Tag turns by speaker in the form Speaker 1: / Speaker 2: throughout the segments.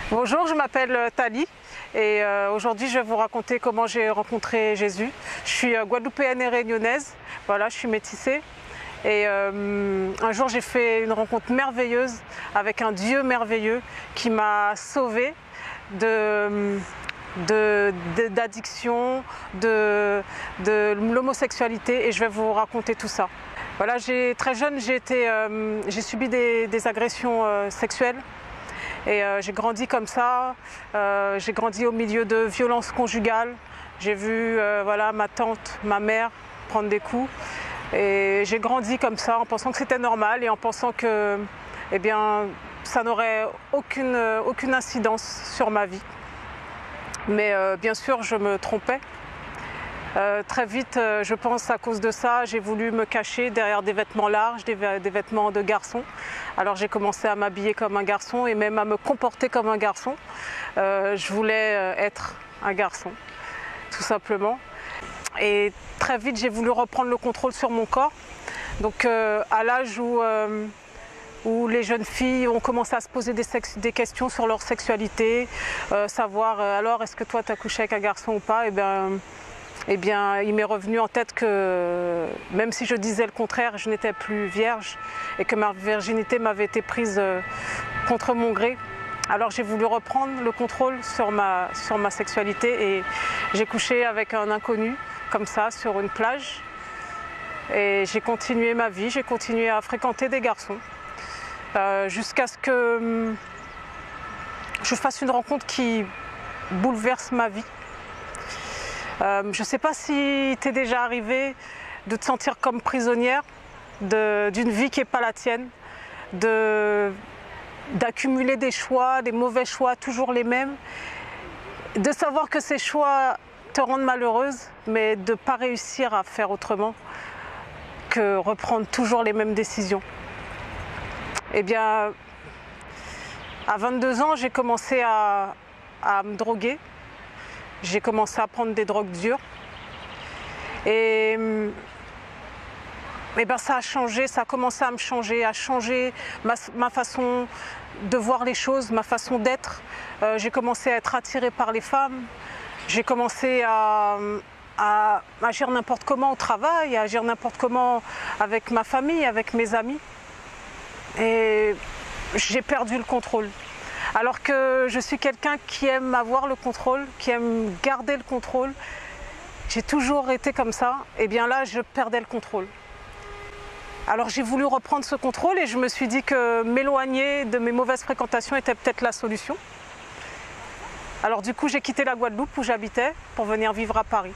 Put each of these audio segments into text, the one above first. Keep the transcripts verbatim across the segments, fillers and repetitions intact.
Speaker 1: Bonjour, je m'appelle Thalie et euh, aujourd'hui je vais vous raconter comment j'ai rencontré Jésus. Je suis euh, guadeloupéenne et réunionnaise, voilà, je suis métissée et euh, un jour j'ai fait une rencontre merveilleuse avec un Dieu merveilleux qui m'a sauvée de... De, de, d'addiction, de, de l'homosexualité et je vais vous raconter tout ça. Voilà, j'ai, très jeune, j'ai, été, euh, j'ai subi des, des agressions euh, sexuelles et euh, j'ai grandi comme ça. Euh, j'ai grandi au milieu de violences conjugales. J'ai vu euh, voilà, ma tante, ma mère prendre des coups et j'ai grandi comme ça en pensant que c'était normal et en pensant que eh bien, ça n'aurait aucune, aucune incidence sur ma vie. Mais euh, bien sûr, je me trompais. Euh, très vite, euh, je pense à cause de ça, j'ai voulu me cacher derrière des vêtements larges, des, des vêtements de garçon. Alors j'ai commencé à m'habiller comme un garçon et même à me comporter comme un garçon. Euh, je voulais euh, être un garçon, tout simplement. Et très vite, j'ai voulu reprendre le contrôle sur mon corps. Donc euh, à l'âge où... Euh, où les jeunes filles ont commencé à se poser des, des questions sur leur sexualité, euh, savoir euh, alors est-ce que toi tu as couché avec un garçon ou pas, et bien, et bien il m'est revenu en tête que même si je disais le contraire, je n'étais plus vierge et que ma virginité m'avait été prise euh, contre mon gré. Alors j'ai voulu reprendre le contrôle sur ma, sur ma sexualité et j'ai couché avec un inconnu comme ça sur une plage et j'ai continué ma vie, j'ai continué à fréquenter des garçons. Euh, jusqu'à ce que hum, je fasse une rencontre qui bouleverse ma vie. Euh, je ne sais pas si t'es déjà arrivé de te sentir comme prisonnière d'une vie qui n'est pas la tienne, d'accumuler des choix, des mauvais choix, toujours les mêmes, de savoir que ces choix te rendent malheureuse, mais de ne pas réussir à faire autrement que reprendre toujours les mêmes décisions. Eh bien, à vingt-deux ans, j'ai commencé à, à me droguer. J'ai commencé à prendre des drogues dures. Et, et ben, ça a changé, ça a commencé à me changer, à changer ma, ma façon de voir les choses, ma façon d'être. Euh, j'ai commencé à être attirée par les femmes. J'ai commencé à, à agir n'importe comment au travail, à agir n'importe comment avec ma famille, avec mes amis. Et j'ai perdu le contrôle. Alors que je suis quelqu'un qui aime avoir le contrôle, qui aime garder le contrôle. J'ai toujours été comme ça. Et bien là, je perdais le contrôle. Alors j'ai voulu reprendre ce contrôle et je me suis dit que m'éloigner de mes mauvaises fréquentations était peut-être la solution. Alors du coup, j'ai quitté la Guadeloupe où j'habitais pour venir vivre à Paris.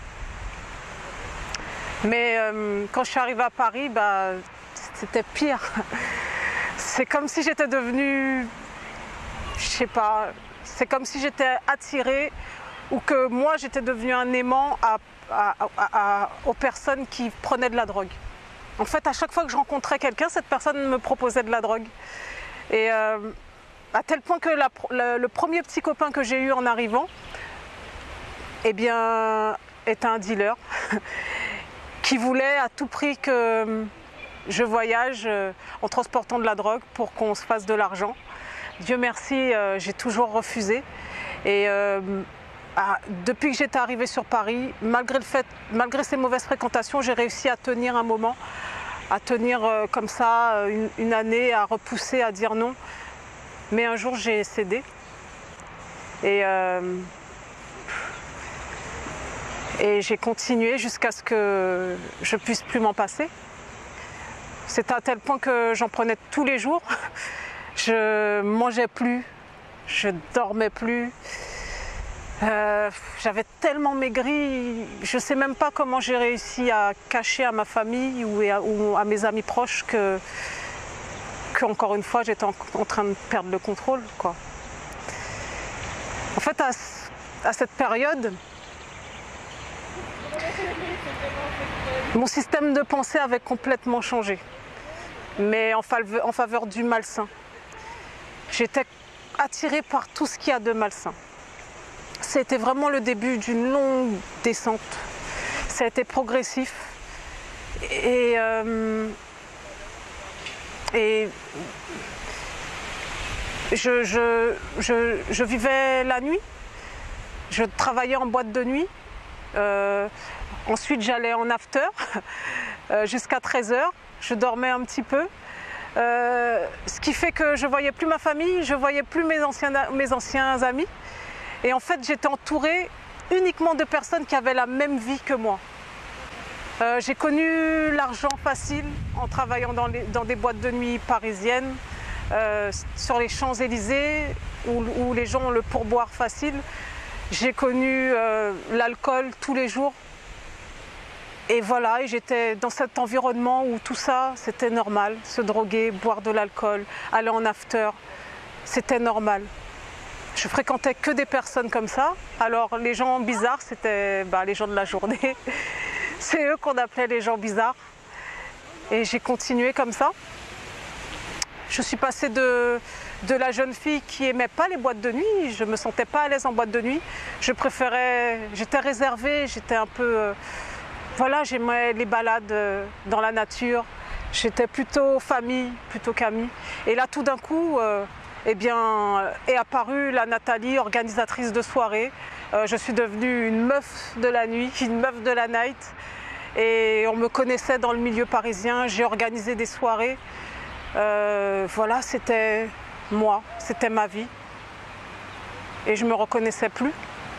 Speaker 1: Mais euh, quand je suis arrivée à Paris, bah, c'était pire. C'est comme si j'étais devenue, je sais pas, c'est comme si j'étais attirée ou que moi j'étais devenue un aimant à, à, à, à, aux personnes qui prenaient de la drogue. En fait, à chaque fois que je rencontrais quelqu'un, cette personne me proposait de la drogue. Et euh, à tel point que la, le, le premier petit copain que j'ai eu en arrivant, eh bien, était un dealer qui voulait à tout prix que je voyage euh, en transportant de la drogue pour qu'on se fasse de l'argent. Dieu merci, euh, j'ai toujours refusé. Et euh, ah, depuis que j'étais arrivée sur Paris, malgré, le fait, malgré ces mauvaises fréquentations, j'ai réussi à tenir un moment, à tenir euh, comme ça une, une année, à repousser, à dire non. Mais un jour, j'ai cédé. Et, euh, et j'ai continué jusqu'à ce que je puisse plus m'en passer. C'était à tel point que j'en prenais tous les jours. Je mangeais plus, je dormais plus. Euh, J'avais tellement maigri, je ne sais même pas comment j'ai réussi à cacher à ma famille ou à, ou à mes amis proches que, que encore une fois, j'étais en, en train de perdre le contrôle, quoi. En fait, à, à cette période, mon système de pensée avait complètement changé, mais en faveur, en faveur du malsain. J'étais attirée par tout ce qu'il y a de malsain. C'était vraiment le début d'une longue descente. Ça a été progressif. Et, euh, et je, je, je, je vivais la nuit, je travaillais en boîte de nuit, euh, ensuite j'allais en after euh, jusqu'à treize heures, je dormais un petit peu, euh, ce qui fait que je ne voyais plus ma famille, je ne voyais plus mes anciens, mes anciens amis, et en fait j'étais entourée uniquement de personnes qui avaient la même vie que moi. Euh, j'ai connu l'argent facile en travaillant dans, les, dans des boîtes de nuit parisiennes, euh, sur les Champs-Élysées, où, où les gens ont le pourboire facile. J'ai connu euh, l'alcool tous les jours. Et voilà, et j'étais dans cet environnement où tout ça, c'était normal. Se droguer, boire de l'alcool, aller en after, c'était normal. Je fréquentais que des personnes comme ça. Alors les gens bizarres, c'était bah, les gens de la journée. C'est eux qu'on appelait les gens bizarres. Et j'ai continué comme ça. Je suis passée de, de la jeune fille qui n'aimait pas les boîtes de nuit. Je ne me sentais pas à l'aise en boîte de nuit. Je préférais, j'étais réservée, j'étais un peu... Euh, voilà, j'aimais les balades euh, dans la nature. J'étais plutôt famille, plutôt qu'amie. Et là, tout d'un coup... Euh, Eh bien, est apparue la Nathalie, organisatrice de soirée. Euh, je suis devenue une meuf de la nuit, une meuf de la night. Et on me connaissait dans le milieu parisien, j'ai organisé des soirées. Euh, voilà, c'était moi, c'était ma vie. Et je ne me reconnaissais plus.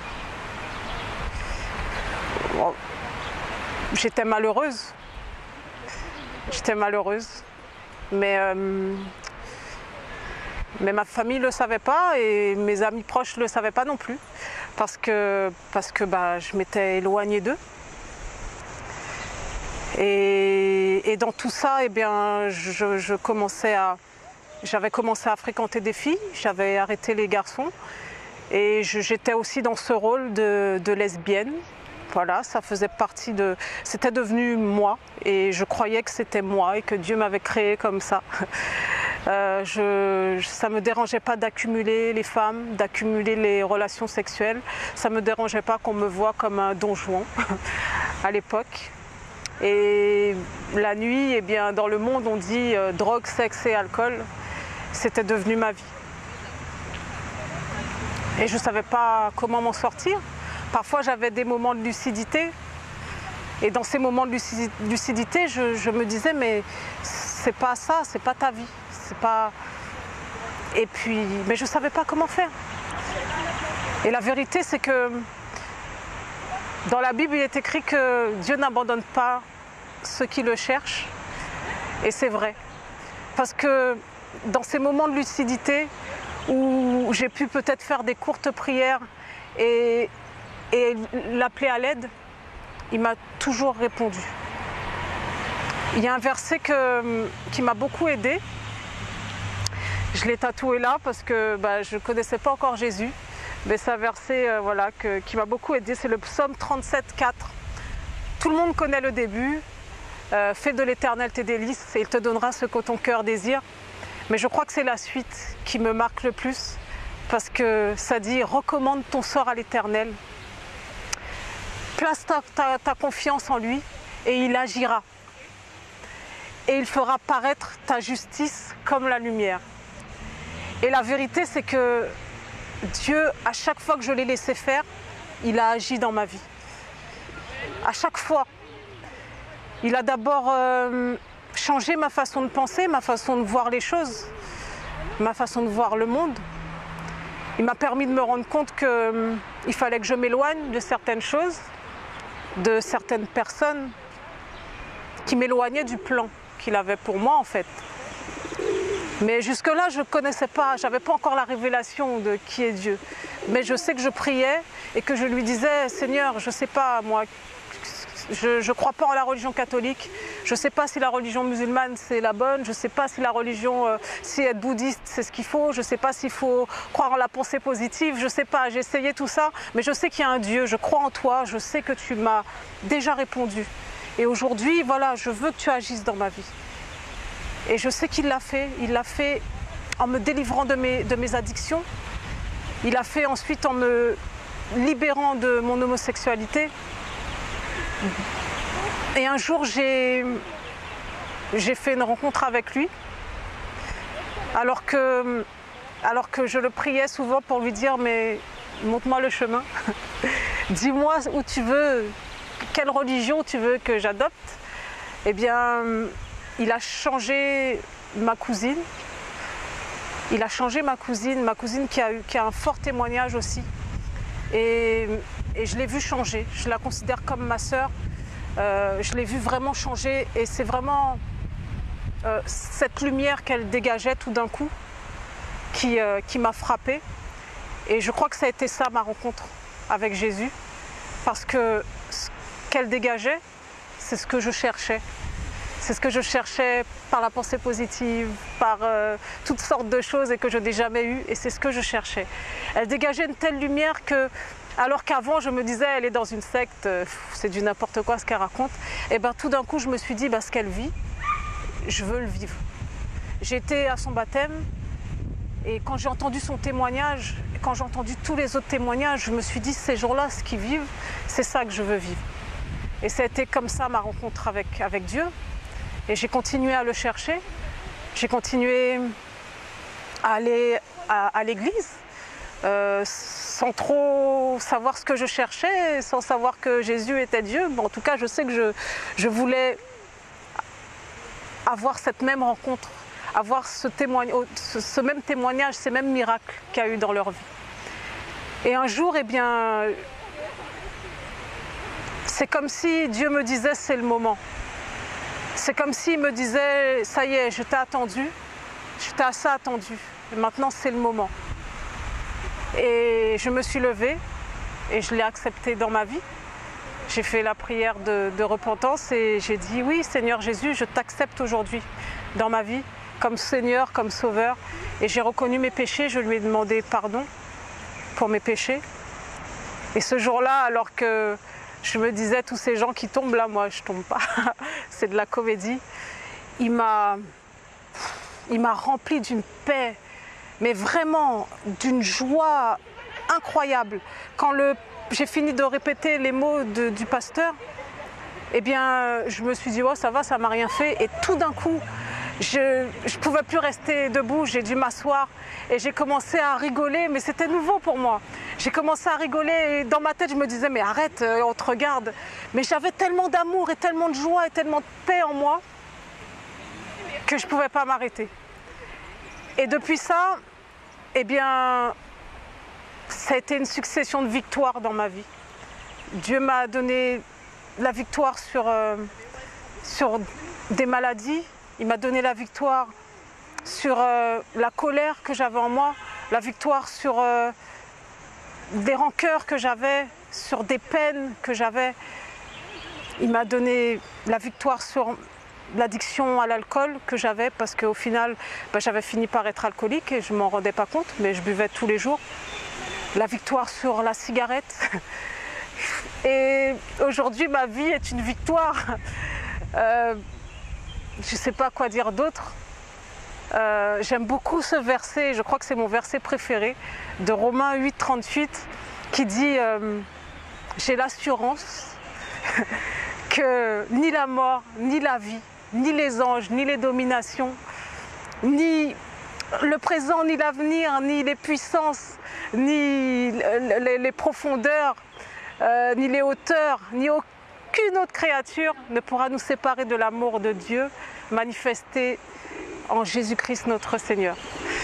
Speaker 1: Bon, j'étais malheureuse. J'étais malheureuse. Mais... Euh, Mais ma famille ne le savait pas et mes amis proches ne le savaient pas non plus parce que, parce que bah, je m'étais éloignée d'eux. Et, et dans tout ça, eh bien, je, je commençais à, j'avais commencé à fréquenter des filles, j'avais arrêté les garçons et j'étais aussi dans ce rôle de, de lesbienne. Voilà, ça faisait partie de... C'était devenu moi et je croyais que c'était moi et que Dieu m'avait créé comme ça. Euh, je, ça ne me dérangeait pas d'accumuler les femmes, d'accumuler les relations sexuelles. Ça ne me dérangeait pas qu'on me voie comme un don Juan à l'époque. Et la nuit, eh bien, dans le monde, on dit euh, drogue, sexe et alcool. C'était devenu ma vie. Et je ne savais pas comment m'en sortir. Parfois, j'avais des moments de lucidité. Et dans ces moments de lucidité, je, je me disais, mais c'est pas ça, c'est pas ta vie. C'est pas... Et puis, mais je ne savais pas comment faire. Et la vérité, c'est que dans la Bible, il est écrit que Dieu n'abandonne pas ceux qui le cherchent. Et c'est vrai. Parce que dans ces moments de lucidité, où j'ai pu peut-être faire des courtes prières et, et l'appeler à l'aide, il m'a toujours répondu. Il y a un verset que, qui m'a beaucoup aidée. Je l'ai tatoué là parce que bah, je ne connaissais pas encore Jésus. Mais c'est un verset euh, voilà, que, qui m'a beaucoup aidé. C'est le psaume trente-sept, quatre. Tout le monde connaît le début. Euh, Fais de l'Éternel tes délices et il te donnera ce que ton cœur désire. Mais je crois que c'est la suite qui me marque le plus. Parce que ça dit, recommande ton sort à l'Éternel. Place ta, ta, ta confiance en lui et il agira. Et il fera paraître ta justice comme la lumière. Et la vérité, c'est que Dieu, à chaque fois que je l'ai laissé faire, il a agi dans ma vie. À chaque fois. Il a d'abord euh, changé ma façon de penser, ma façon de voir les choses, ma façon de voir le monde. Il m'a permis de me rendre compte qu'il euh, fallait que je m'éloigne de certaines choses, de certaines personnes qui m'éloignaient du plan qu'il avait pour moi en fait. Mais jusque-là, je ne connaissais pas, je n'avais pas encore la révélation de qui est Dieu. Mais je sais que je priais et que je lui disais, Seigneur, je ne sais pas, moi, je ne crois pas en la religion catholique, je ne sais pas si la religion musulmane c'est la bonne, je ne sais pas si la religion, euh, si être bouddhiste c'est ce qu'il faut, je ne sais pas s'il faut croire en la pensée positive, je ne sais pas, j'ai essayé tout ça, mais je sais qu'il y a un Dieu, je crois en toi, je sais que tu m'as déjà répondu. Et aujourd'hui, voilà, je veux que tu agisses dans ma vie. Et je sais qu'il l'a fait, il l'a fait en me délivrant de mes, de mes addictions, il l'a fait ensuite en me libérant de mon homosexualité. Et un jour, j'ai j'ai fait une rencontre avec lui, alors que alors que je le priais souvent pour lui dire mais montre-moi le chemin, dis-moi où tu veux, quelle religion tu veux que j'adopte. Eh bien, il a changé ma cousine, il a changé ma cousine, ma cousine qui a, eu, qui a un fort témoignage aussi. Et, et je l'ai vue changer, je la considère comme ma sœur, euh, je l'ai vue vraiment changer et c'est vraiment euh, cette lumière qu'elle dégageait tout d'un coup qui, euh, qui m'a frappée. Et je crois que ça a été ça ma rencontre avec Jésus, parce que ce qu'elle dégageait, c'est ce que je cherchais. C'est ce que je cherchais par la pensée positive, par euh, toutes sortes de choses et que je n'ai jamais eues, et c'est ce que je cherchais. Elle dégageait une telle lumière que, alors qu'avant je me disais elle est dans une secte, euh, c'est du n'importe quoi ce qu'elle raconte, et bien tout d'un coup je me suis dit bah, ce qu'elle vit, je veux le vivre. J'étais à son baptême et quand j'ai entendu son témoignage, quand j'ai entendu tous les autres témoignages, je me suis dit ces jours-là, ce qu'ils vivent, c'est ça que je veux vivre. Et ça a été comme ça ma rencontre avec, avec Dieu. Et j'ai continué à le chercher, j'ai continué à aller à, à l'église euh, sans trop savoir ce que je cherchais, sans savoir que Jésus était Dieu. Bon, en tout cas, je sais que je, je voulais avoir cette même rencontre, avoir ce, témoignage, ce, ce même témoignage, ces mêmes miracles qu'il y a eu dans leur vie. Et un jour, eh bien, c'est comme si Dieu me disait c'est le moment. C'est comme s'il me disait, ça y est, je t'ai attendu, je t'ai assez attendu, et maintenant c'est le moment. Et je me suis levée et je l'ai accepté dans ma vie. J'ai fait la prière de, de repentance et j'ai dit, oui Seigneur Jésus, je t'accepte aujourd'hui dans ma vie, comme Seigneur, comme Sauveur. Et j'ai reconnu mes péchés, je lui ai demandé pardon pour mes péchés. Et ce jour-là, alors que je me disais, tous ces gens qui tombent là, moi je ne tombe pas, c'est de la comédie. Il m'a il m'a rempli d'une paix, mais vraiment d'une joie incroyable. Quand j'ai fini de répéter les mots de, du pasteur, eh bien je me suis dit, oh ça va, ça m'a rien fait. Et tout d'un coup, je ne pouvais plus rester debout, j'ai dû m'asseoir et j'ai commencé à rigoler, mais c'était nouveau pour moi. J'ai commencé à rigoler et dans ma tête je me disais mais arrête, on te regarde. Mais j'avais tellement d'amour et tellement de joie et tellement de paix en moi que je ne pouvais pas m'arrêter. Et depuis ça, eh bien, ça a été une succession de victoires dans ma vie. Dieu m'a donné la victoire sur, euh, sur des maladies. Il m'a donné la victoire sur euh, la colère que j'avais en moi, la victoire sur euh, des rancœurs que j'avais, sur des peines que j'avais. Il m'a donné la victoire sur l'addiction à l'alcool que j'avais, parce qu'au final, ben, j'avais fini par être alcoolique et je ne m'en rendais pas compte, mais je buvais tous les jours. La victoire sur la cigarette. Et aujourd'hui, ma vie est une victoire. Euh, je ne sais pas quoi dire d'autre. Euh, J'aime beaucoup ce verset, je crois que c'est mon verset préféré, de Romains huit, trente-huit, qui dit euh, « J'ai l'assurance que ni la mort, ni la vie, ni les anges, ni les dominations, ni le présent, ni l'avenir, ni les puissances, ni les, les profondeurs, euh, ni les hauteurs, ni aucune autre créature ne pourra nous séparer de l'amour de Dieu manifesté en Jésus-Christ notre Seigneur. »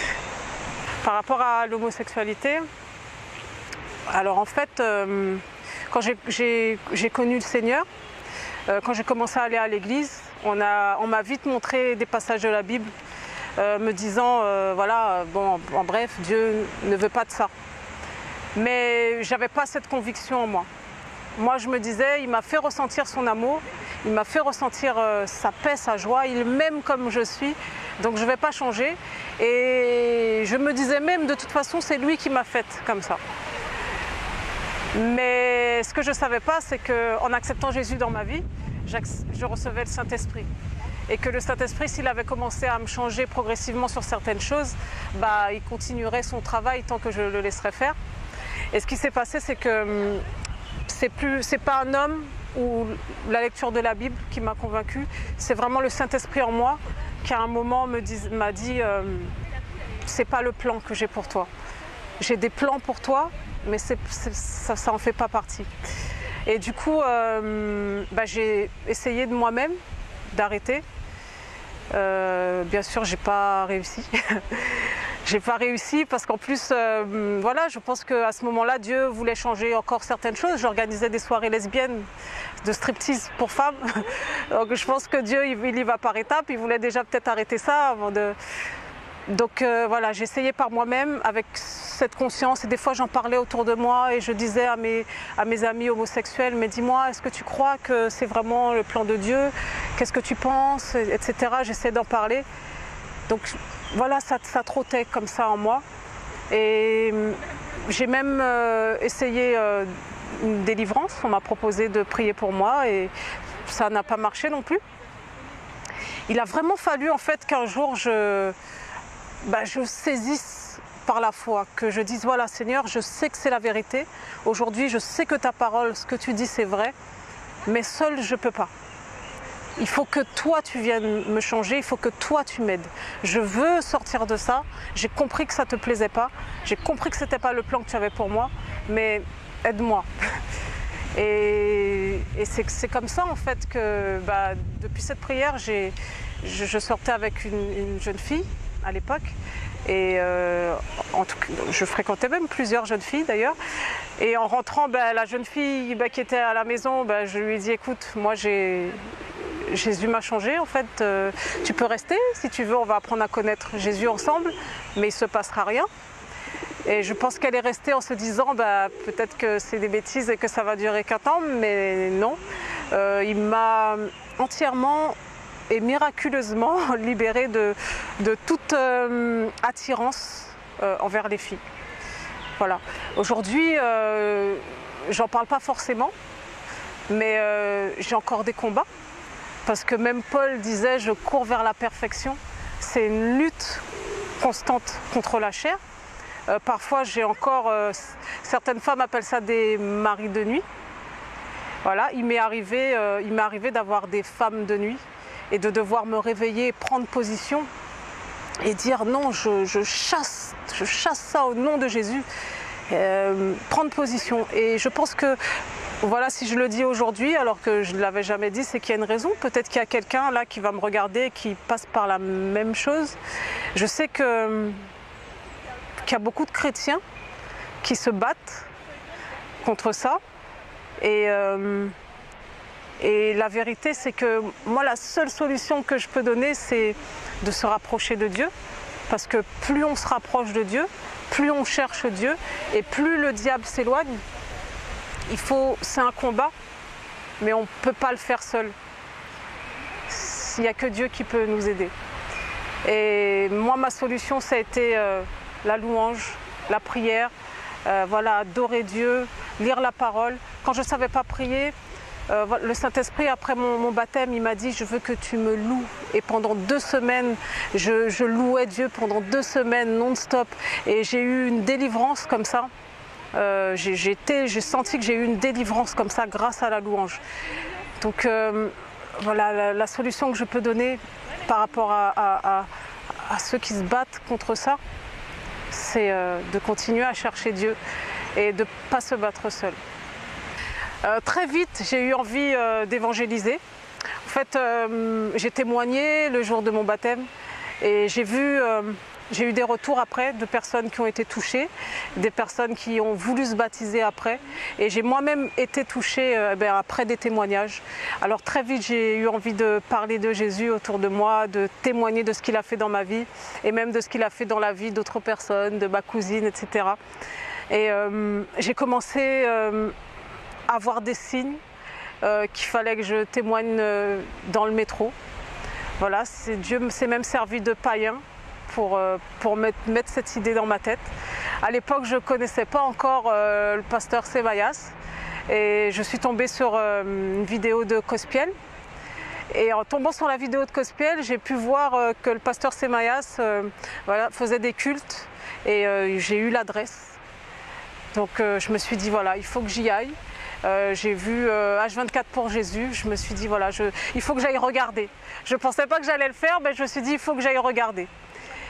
Speaker 1: Par rapport à l'homosexualité, alors en fait, euh, quand j'ai connu le Seigneur, euh, quand j'ai commencé à aller à l'église, on m'a on vite montré des passages de la Bible, euh, me disant, euh, voilà, bon, en bref, Dieu ne veut pas de ça. Mais je n'avais pas cette conviction en moi. Moi, je me disais, il m'a fait ressentir son amour, il m'a fait ressentir euh, sa paix, sa joie, il m'aime comme je suis, donc je ne vais pas changer. Et je me disais même, de toute façon, c'est lui qui m'a faite comme ça. Mais ce que je ne savais pas, c'est qu'en acceptant Jésus dans ma vie, je recevais le Saint-Esprit. Et que le Saint-Esprit, s'il avait commencé à me changer progressivement sur certaines choses, bah, il continuerait son travail tant que je le laisserais faire. Et ce qui s'est passé, c'est que c'est plus, c'est pas un homme ou la lecture de la Bible qui m'a convaincue, c'est vraiment le Saint-Esprit en moi qui à un moment m'a dit euh, « c'est pas le plan que j'ai pour toi. J'ai des plans pour toi, mais c'est, c'est, ça, ça en fait pas partie. Et du coup, euh, bah, j'ai essayé de moi-même d'arrêter. Euh, bien sûr, j'ai pas réussi. J'ai pas réussi parce qu'en plus, euh, voilà, je pense qu'à ce moment-là, Dieu voulait changer encore certaines choses. J'organisais des soirées lesbiennes de striptease pour femmes. Donc je pense que Dieu, il, il y va par étapes. Il voulait déjà peut-être arrêter ça avant de... Donc euh, voilà, j'ai essayé par moi-même avec cette conscience. Et des fois, j'en parlais autour de moi et je disais à mes, à mes amis homosexuels, mais dis-moi, est-ce que tu crois que c'est vraiment le plan de Dieu? Qu'est-ce que tu penses, et cetera. J'essaie d'en parler. Donc voilà, ça, ça trottait comme ça en moi. Et j'ai même euh, essayé euh, une délivrance. On m'a proposé de prier pour moi et ça n'a pas marché non plus. Il a vraiment fallu en fait qu'un jour je, bah, je saisisse par la foi, que je dise voilà Seigneur, je sais que c'est la vérité. Aujourd'hui, je sais que ta parole, ce que tu dis, c'est vrai, mais seul je ne peux pas. Il faut que toi tu viennes me changer, il faut que toi tu m'aides. Je veux sortir de ça, j'ai compris que ça ne te plaisait pas, j'ai compris que ce n'était pas le plan que tu avais pour moi, mais aide-moi. Et, et c'est comme ça en fait que bah, depuis cette prière, je, je sortais avec une, une jeune fille à l'époque. Et euh, en tout cas, je fréquentais même plusieurs jeunes filles d'ailleurs. Et en rentrant, bah, la jeune fille bah, qui était à la maison, bah, je lui ai dit écoute, moi j'ai... Jésus m'a changé en fait, euh, tu peux rester si tu veux, on va apprendre à connaître Jésus ensemble, mais il ne se passera rien. Et je pense qu'elle est restée en se disant bah, peut-être que c'est des bêtises et que ça va durer qu'un temps, mais non. Euh, il m'a entièrement et miraculeusement libérée de, de toute euh, attirance euh, envers les filles. Voilà. Aujourd'hui, euh, j'en parle pas forcément, mais euh, j'ai encore des combats. Parce que même Paul disait, je cours vers la perfection. C'est une lutte constante contre la chair. Euh, parfois, j'ai encore, euh, certaines femmes appellent ça des maris de nuit. Voilà, il m'est arrivé, euh, il m'est arrivé d'avoir des femmes de nuit et de devoir me réveiller, prendre position et dire non, je, je chasse, je chasse ça au nom de Jésus. Euh, prendre position. Et je pense que voilà, si je le dis aujourd'hui, alors que je ne l'avais jamais dit, c'est qu'il y a une raison. Peut-être qu'il y a quelqu'un là qui va me regarder et qui passe par la même chose. Je sais que, qu'il y a beaucoup de chrétiens qui se battent contre ça. Et, euh, et la vérité, c'est que moi, la seule solution que je peux donner, c'est de se rapprocher de Dieu. Parce que plus on se rapproche de Dieu, plus on cherche Dieu et plus le diable s'éloigne. Il faut, c'est un combat, mais on ne peut pas le faire seul. Il n'y a que Dieu qui peut nous aider. Et moi, ma solution, ça a été euh, la louange, la prière, euh, voilà, adorer Dieu, lire la parole. Quand je ne savais pas prier, euh, le Saint-Esprit, après mon, mon baptême, il m'a dit « Je veux que tu me loues ». Et pendant deux semaines, je, je louais Dieu pendant deux semaines non-stop. Et j'ai eu une délivrance comme ça. Euh, j'ai senti que j'ai eu une délivrance comme ça grâce à la louange. Donc euh, voilà, la, la solution que je peux donner par rapport à, à, à, à ceux qui se battent contre ça, c'est euh, de continuer à chercher Dieu et de ne pas se battre seul. Euh, très vite, j'ai eu envie euh, d'évangéliser. En fait, euh, j'ai témoigné le jour de mon baptême et j'ai vu... Euh, J'ai eu des retours après de personnes qui ont été touchées, des personnes qui ont voulu se baptiser après. Et j'ai moi-même été touchée euh, ben, après des témoignages. Alors très vite, j'ai eu envie de parler de Jésus autour de moi, de témoigner de ce qu'il a fait dans ma vie et même de ce qu'il a fait dans la vie d'autres personnes, de ma cousine, et cetera. Et euh, j'ai commencé euh, à voir des signes euh, qu'il fallait que je témoigne euh, dans le métro. Voilà, Dieu s'est même servi de païens pour, euh, pour mettre, mettre cette idée dans ma tête. À l'époque, je ne connaissais pas encore euh, le pasteur Semayas et je suis tombée sur euh, une vidéo de Cospiel. Et en tombant sur la vidéo de Cospiel, j'ai pu voir euh, que le pasteur Semayas euh, voilà, faisait des cultes et euh, j'ai eu l'adresse. Donc euh, je me suis dit, voilà, il faut que j'y aille. Euh, j'ai vu euh, H vingt-quatre pour Jésus, je me suis dit, voilà, je, il faut que j'aille regarder. Je ne pensais pas que j'allais le faire, mais je me suis dit, il faut que j'aille regarder.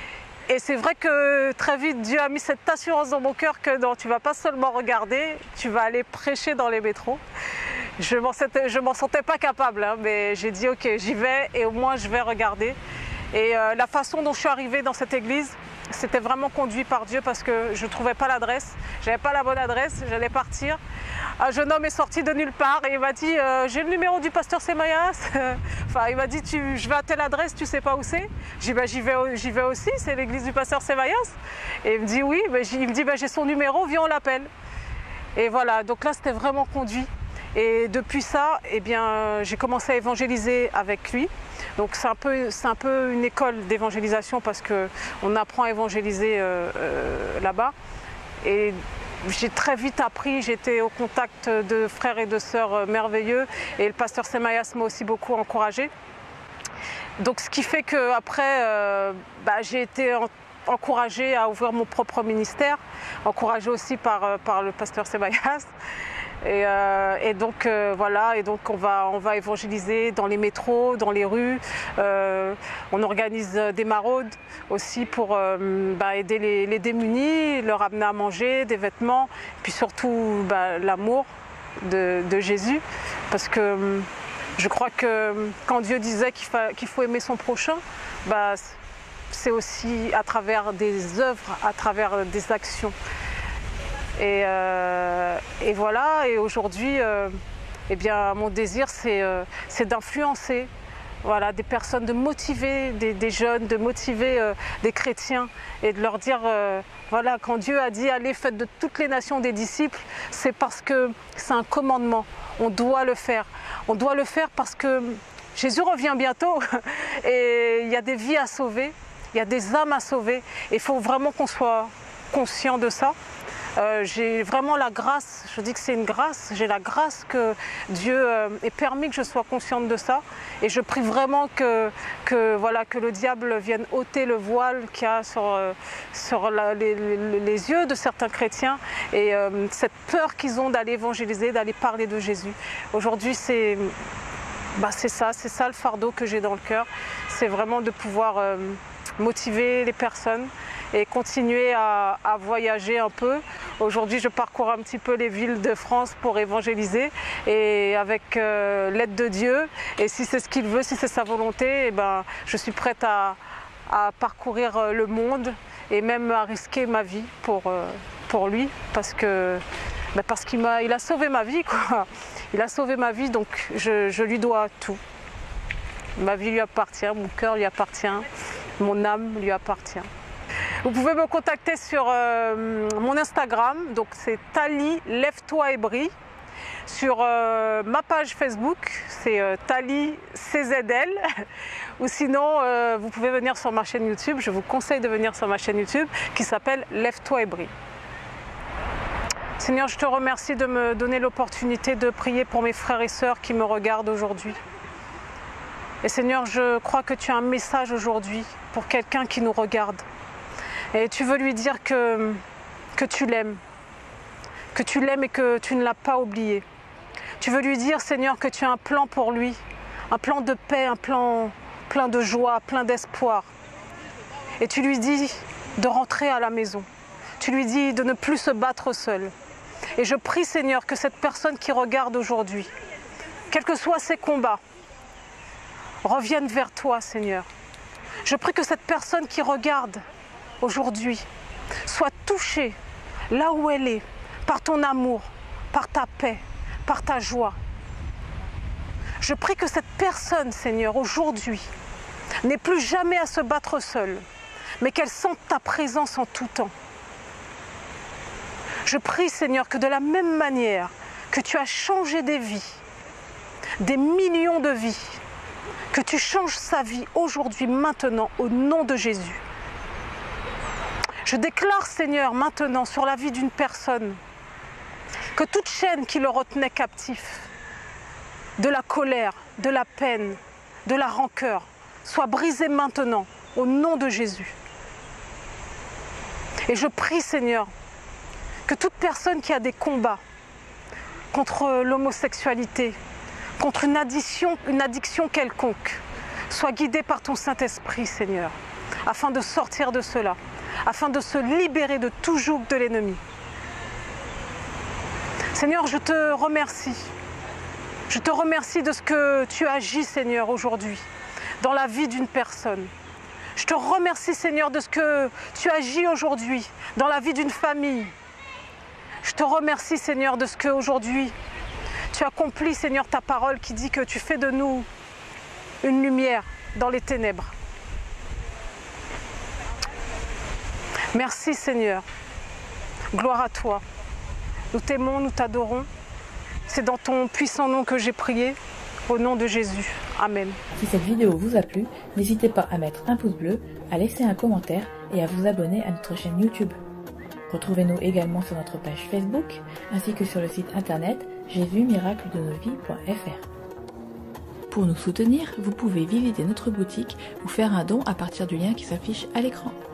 Speaker 1: Et c'est vrai que très vite, Dieu a mis cette assurance dans mon cœur que non, tu ne vas pas seulement regarder, tu vas aller prêcher dans les métros. Je ne m'en sentais, je m'en sentais pas capable, hein, mais j'ai dit ok, j'y vais et au moins je vais regarder. Et euh, la façon dont je suis arrivée dans cette église, c'était vraiment conduit par Dieu parce que je ne trouvais pas l'adresse, je n'avais pas la bonne adresse, j'allais partir. Un jeune homme est sorti de nulle part et il m'a dit euh, j'ai le numéro du pasteur Semayas. Enfin, il m'a dit tu, je vais à telle adresse, tu sais pas où c'est? J'ai dit bah, j'y vais, j'y vais aussi, c'est l'église du pasteur Semayas. Et il me dit oui, bah, il me dit bah, j'ai son numéro, viens on l'appelle. Et voilà, donc là c'était vraiment conduit. Et depuis ça, eh bien, j'ai commencé à évangéliser avec lui. Donc c'est un peu, c'est un peu une école d'évangélisation parce qu'on apprend à évangéliser euh, euh, là-bas. Et j'ai très vite appris, j'étais au contact de frères et de sœurs merveilleux et le pasteur Semayas m'a aussi beaucoup encouragée. Donc ce qui fait qu'après, euh, bah, j'ai été en, encouragée à ouvrir mon propre ministère, encouragée aussi par, par le pasteur Semayas. Et, euh, et donc euh, voilà, et donc on va, on va évangéliser dans les métros, dans les rues. Euh, on organise des maraudes aussi pour euh, bah, aider les, les démunis, leur amener à manger, des vêtements, puis surtout bah, l'amour de, de Jésus. Parce que je crois que quand Dieu disait qu'il fa, qu'il faut aimer son prochain, bah, c'est aussi à travers des œuvres, à travers des actions. Et, euh, et voilà, et aujourd'hui, euh, eh bien, mon désir, c'est euh, d'influencer voilà, des personnes, de motiver des, des jeunes, de motiver euh, des chrétiens et de leur dire, euh, voilà, quand Dieu a dit, allez, faites de toutes les nations des disciples, c'est parce que c'est un commandement, on doit le faire. On doit le faire parce que Jésus revient bientôt et il y a des vies à sauver, il y a des âmes à sauver, et il faut vraiment qu'on soit conscient de ça. Euh, j'ai vraiment la grâce, je dis que c'est une grâce, j'ai la grâce que Dieu euh, ait permis que je sois consciente de ça, et je prie vraiment que, que, voilà, que le diable vienne ôter le voile qu'il y a sur, euh, sur la, les, les yeux de certains chrétiens, et euh, cette peur qu'ils ont d'aller évangéliser, d'aller parler de Jésus. Aujourd'hui c'est bah, c'est ça, c'est ça le fardeau que j'ai dans le cœur, c'est vraiment de pouvoir euh, motiver les personnes et continuer à, à voyager un peu. Aujourd'hui, je parcours un petit peu les villes de France pour évangéliser, et avec euh, l'aide de Dieu, et si c'est ce qu'il veut, si c'est sa volonté, eh ben, je suis prête à, à parcourir le monde et même à risquer ma vie pour, euh, pour lui, parce que ben parce qu'il m'a, il a sauvé ma vie, quoi. Il a sauvé ma vie, donc je, je lui dois tout. Ma vie lui appartient, mon cœur lui appartient, mon âme lui appartient. Vous pouvez me contacter sur euh, mon Instagram, donc c'est Tali Lève-toi et brille. Sur euh, ma page Facebook, c'est euh, Tali C Z L. Ou sinon, euh, vous pouvez venir sur ma chaîne YouTube. Je vous conseille de venir sur ma chaîne YouTube qui s'appelle Lève-toi et brille. Seigneur, je te remercie de me donner l'opportunité de prier pour mes frères et sœurs qui me regardent aujourd'hui. Et Seigneur, je crois que tu as un message aujourd'hui pour quelqu'un qui nous regarde. Et tu veux lui dire que, que tu l'aimes, que tu l'aimes et que tu ne l'as pas oublié. Tu veux lui dire, Seigneur, que tu as un plan pour lui, un plan de paix, un plan plein de joie, plein d'espoir. Et tu lui dis de rentrer à la maison. Tu lui dis de ne plus se battre seul. Et je prie, Seigneur, que cette personne qui regarde aujourd'hui, quels que soient ses combats, revienne vers toi, Seigneur. Je prie que cette personne qui regarde aujourd'hui soit touchée là où elle est, par ton amour, par ta paix, par ta joie. Je prie que cette personne, Seigneur, aujourd'hui, n'ait plus jamais à se battre seule, mais qu'elle sente ta présence en tout temps. Je prie, Seigneur, que de la même manière que tu as changé des vies, des millions de vies, que tu changes sa vie aujourd'hui, maintenant, au nom de Jésus. Je déclare, Seigneur, maintenant, sur la vie d'une personne, que toute chaîne qui le retenait captif, de la colère, de la peine, de la rancœur, soit brisée maintenant, au nom de Jésus. Et je prie, Seigneur, que toute personne qui a des combats contre l'homosexualité, contre une addiction, une addiction quelconque, soit guidée par ton Saint-Esprit, Seigneur. afin de sortir de cela, afin de se libérer de tout joug de l'ennemi. Seigneur, je te remercie. Je te remercie de ce que tu agis, Seigneur, aujourd'hui, dans la vie d'une personne. Je te remercie, Seigneur, de ce que tu agis aujourd'hui dans la vie d'une famille. Je te remercie, Seigneur, de ce qu'aujourd'hui tu accomplis, Seigneur, ta parole qui dit que tu fais de nous une lumière dans les ténèbres. Merci, Seigneur. Gloire à toi. Nous t'aimons, nous t'adorons. C'est dans ton puissant nom que j'ai prié, au nom de Jésus. Amen.
Speaker 2: Si cette vidéo vous a plu, n'hésitez pas à mettre un pouce bleu, à laisser un commentaire et à vous abonner à notre chaîne YouTube. Retrouvez-nous également sur notre page Facebook, ainsi que sur le site internet jésus miracle de nos vies point f r. Pour nous soutenir, vous pouvez visiter notre boutique ou faire un don à partir du lien qui s'affiche à l'écran.